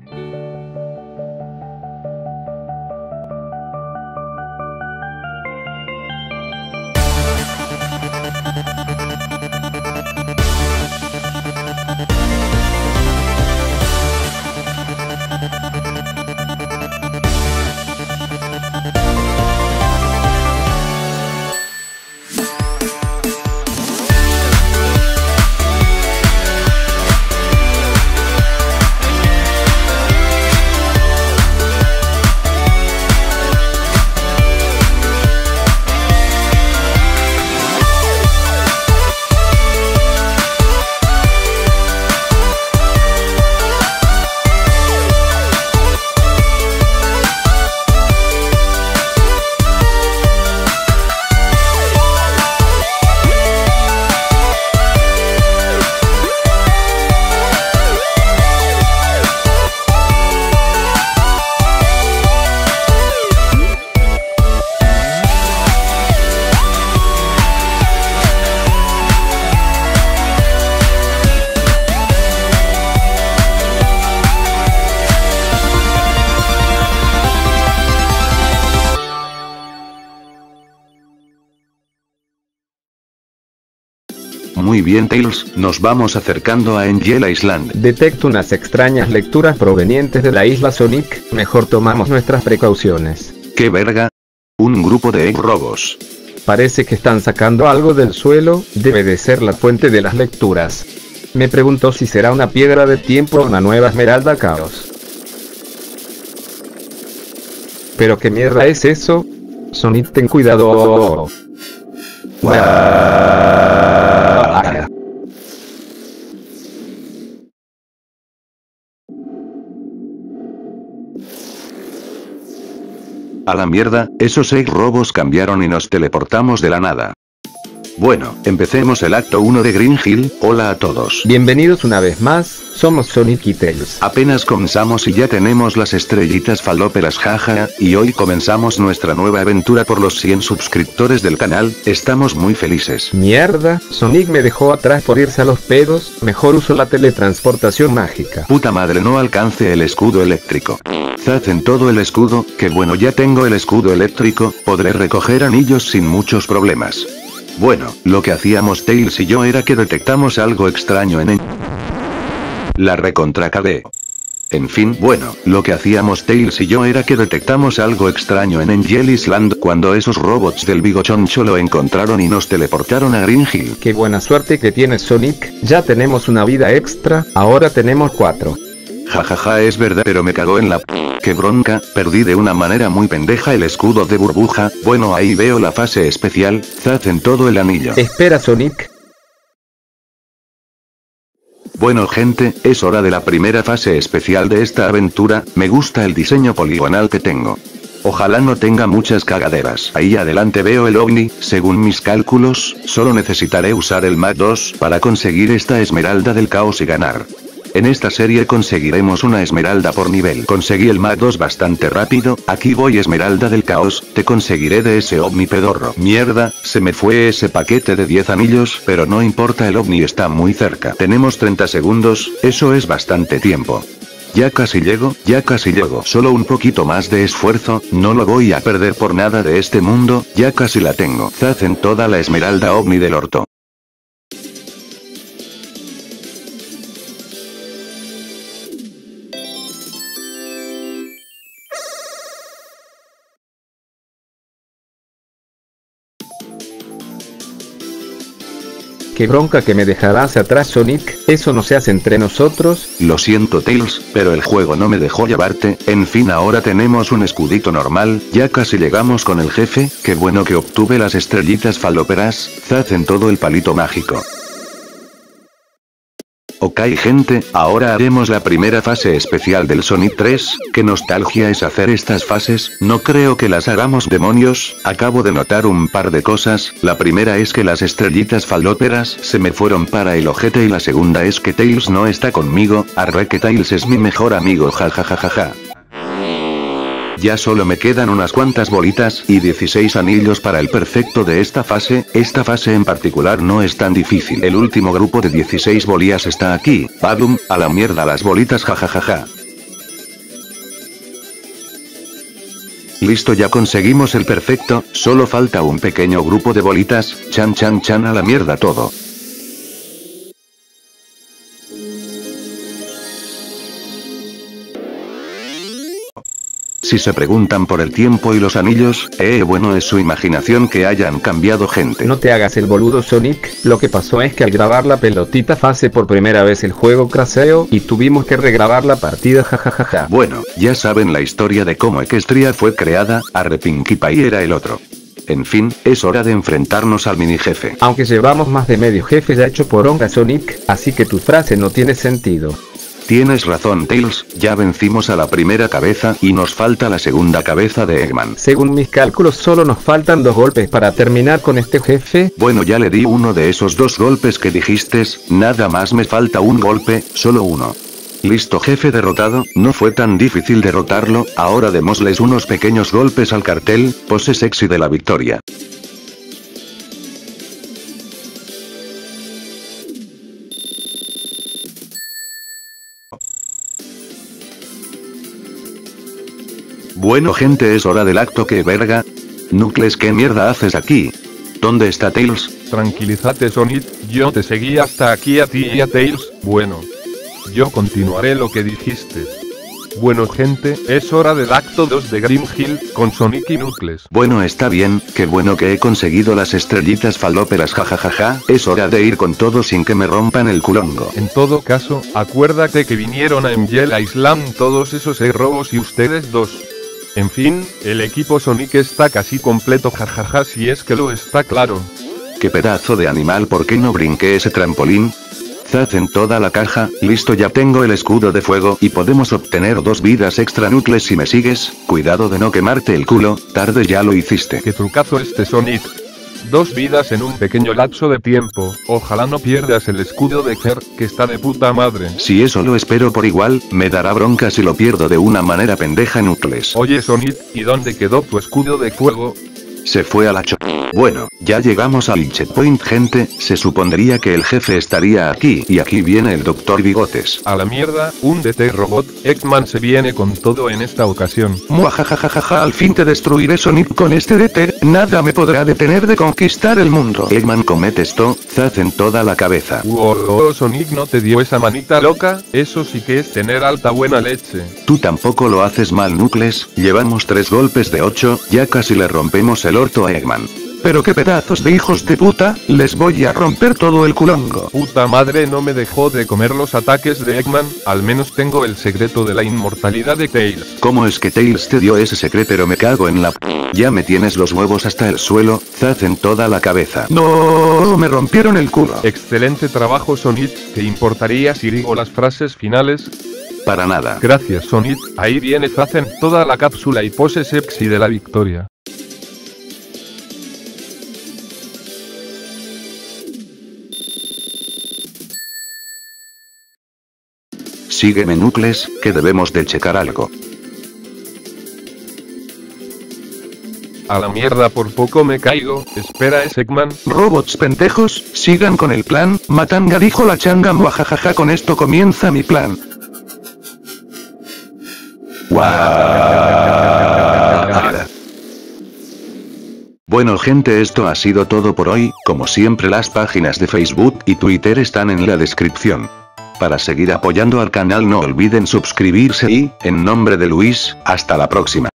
Muy bien Tails, nos vamos acercando a Angel Island. Detecto unas extrañas lecturas provenientes de la isla Sonic, mejor tomamos nuestras precauciones. ¿Qué verga? Un grupo de egg robos. Parece que están sacando algo del suelo, debe de ser la fuente de las lecturas. Me pregunto si será una piedra de tiempo o una nueva esmeralda caos. ¿Pero qué mierda es eso? Sonic, ten cuidado. A la mierda, esos egg robos cambiaron y nos teleportamos de la nada. Bueno, empecemos el acto 1 de Green Hill. Hola a todos. Bienvenidos una vez más, somos Sonic y Tails. Apenas comenzamos y ya tenemos las estrellitas falóperas, jaja, y hoy comenzamos nuestra nueva aventura por los 100 suscriptores del canal, estamos muy felices. Mierda, Sonic me dejó atrás por irse a los pedos, mejor uso la teletransportación mágica. Puta madre, no alcance el escudo eléctrico. Zaz en todo el escudo, que bueno, ya tengo el escudo eléctrico, podré recoger anillos sin muchos problemas. Bueno, lo que hacíamos Tails y yo era que detectamos algo extraño en la recontra KD. En fin, bueno, lo que hacíamos Tails y yo era que detectamos algo extraño en Angel Island cuando esos robots del Bigochoncho lo encontraron y nos teleportaron a Green Hill. Qué buena suerte que tienes, Sonic, ya tenemos una vida extra, ahora tenemos 4. Jajaja, es verdad, pero me cagó en la qué bronca, perdí de una manera muy pendeja el escudo de burbuja. Bueno, ahí veo la fase especial, zaz en todo el anillo. Espera, Sonic. Bueno gente, es hora de la primera fase especial de esta aventura, me gusta el diseño poligonal que tengo. Ojalá no tenga muchas cagaderas. Ahí adelante veo el ovni, según mis cálculos, solo necesitaré usar el Mach 2 para conseguir esta esmeralda del caos y ganar. En esta serie conseguiremos una esmeralda por nivel. Conseguí el Mach 2 bastante rápido, aquí voy esmeralda del caos, te conseguiré de ese ovni pedorro. Mierda, se me fue ese paquete de 10 anillos, pero no importa, el ovni está muy cerca. Tenemos 30 segundos, eso es bastante tiempo. Ya casi llego, solo un poquito más de esfuerzo, no lo voy a perder por nada de este mundo, ya casi la tengo. Zaz en toda la esmeralda ovni del orto. Qué bronca que me dejarás atrás, Sonic, eso no se hace entre nosotros. Lo siento Tails, pero el juego no me dejó llevarte. En fin, ahora tenemos un escudito normal, ya casi llegamos con el jefe, qué bueno que obtuve las estrellitas falóperas, zaz en todo el palito mágico. Ok gente, ahora haremos la primera fase especial del Sonic 3, qué nostalgia es hacer estas fases, no creo que las hagamos demonios, acabo de notar un par de cosas, la primera es que las estrellitas falóperas se me fueron para el ojete y la segunda es que Tails no está conmigo, arre que Tails es mi mejor amigo, jajajajaja. Ya solo me quedan unas cuantas bolitas y 16 anillos para el perfecto de esta fase en particular no es tan difícil. El último grupo de 16 bolías está aquí, badum, a la mierda las bolitas jajajaja. Listo, ya conseguimos el perfecto, solo falta un pequeño grupo de bolitas, chan chan chan a la mierda todo. Si se preguntan por el tiempo y los anillos, bueno, es su imaginación que hayan cambiado, gente. No te hagas el boludo, Sonic, lo que pasó es que al grabar la pelotita fase por primera vez el juego crasheó y tuvimos que regrabar la partida, jajajaja. Bueno, ya saben la historia de cómo Equestria fue creada, arre Pinkie Pie era el otro. En fin, es hora de enfrentarnos al mini jefe. Aunque llevamos más de medio jefe ya hecho por Onga, Sonic, así que tu frase no tiene sentido. Tienes razón, Tails, ya vencimos a la primera cabeza y nos falta la segunda cabeza de Eggman. Según mis cálculos solo nos faltan 2 golpes para terminar con este jefe. Bueno, ya le di uno de esos 2 golpes que dijiste, nada más me falta un golpe, solo uno. Listo, jefe derrotado, no fue tan difícil derrotarlo, ahora démosles unos pequeños golpes al cartel, pose sexy de la victoria. Bueno, gente, es hora del acto. ¿Qué verga? Knuckles, ¿qué mierda haces aquí? ¿Dónde está Tails? Tranquilízate, Sonic, yo te seguí hasta aquí a ti y a Tails. Bueno, yo continuaré lo que dijiste. Bueno, gente, es hora del acto 2 de Green Hill, con Sonic y Knuckles. Bueno, está bien, qué bueno que he conseguido las estrellitas falóperas, jajajaja, es hora de ir con todo sin que me rompan el culongo. En todo caso, acuérdate que vinieron a Angel Island todos esos robos y ustedes dos. En fin, el equipo Sonic está casi completo, jajaja, si es que lo está, claro. Qué pedazo de animal, ¿por qué no brinqué ese trampolín? Zaz en toda la caja, listo, ya tengo el escudo de fuego y podemos obtener 2 vidas extra. Knuckles, si me sigues, cuidado de no quemarte el culo, tarde ya lo hiciste. Qué trucazo este Sonic. 2 vidas en un pequeño lapso de tiempo, ojalá no pierdas el escudo de Ker, que está de puta madre. Si eso lo espero por igual, me dará bronca si lo pierdo de una manera pendeja, Knuckles. Oye Sonic, ¿y dónde quedó tu escudo de fuego? Se fue a la Bueno, ya llegamos al checkpoint, gente, se supondría que el jefe estaría aquí, y aquí viene el Dr. Bigotes. A la mierda, un DT robot, Eggman se viene con todo en esta ocasión. Muajajajaja, al fin te destruiré, Sonic, con este DT, nada me podrá detener de conquistar el mundo. Eggman, comete esto, zaz en toda la cabeza. Wow, Sonic, ¿no te dio esa manita loca? Eso sí que es tener alta buena leche. Tú tampoco lo haces mal, Knuckles, llevamos 3 golpes de 8, ya casi le rompemos el orto a Eggman. Pero qué pedazos de hijos de puta, les voy a romper todo el culongo. Puta madre, no me dejó de comer los ataques de Eggman, al menos tengo el secreto de la inmortalidad de Tails. ¿Cómo es que Tails te dio ese secreto? Pero me cago en la ya me tienes los huevos hasta el suelo, zaz en toda la cabeza. No, me rompieron el culo. Excelente trabajo, Sonic, ¿te importaría si digo las frases finales? Para nada. Gracias, Sonic, ahí viene zaz en toda la cápsula y pose sexy de la victoria. Sígueme, Knuckles, que debemos de checar algo. A la mierda, por poco me caigo, espera, es Eggman. Robots pendejos, sigan con el plan, Matanga dijo la changa, muajajaja, con esto comienza mi plan. Bueno, gente, esto ha sido todo por hoy, como siempre las páginas de Facebook y Twitter están en la descripción. Para seguir apoyando al canal no olviden suscribirse y, en nombre de Luis, hasta la próxima.